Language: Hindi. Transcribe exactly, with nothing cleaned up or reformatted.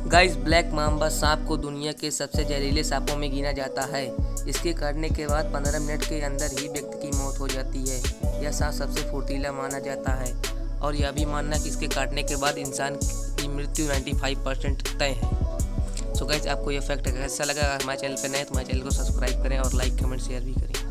गाइस, ब्लैक माम्बा सांप को दुनिया के सबसे जहरीले सांपों में गिना जाता है। इसके काटने के बाद पंद्रह मिनट के अंदर ही व्यक्ति की मौत हो जाती है। यह सांप सबसे फुर्तीला माना जाता है और यह भी मानना कि इसके काटने के बाद इंसान की मृत्यु पचानवे परसेंट तय है। सो गाइस, आपको यह फैक्ट कैसा लगा? हमारे चैनल पर नए तो हमारे चैनल को सब्सक्राइब करें और लाइक कमेंट शेयर भी करें।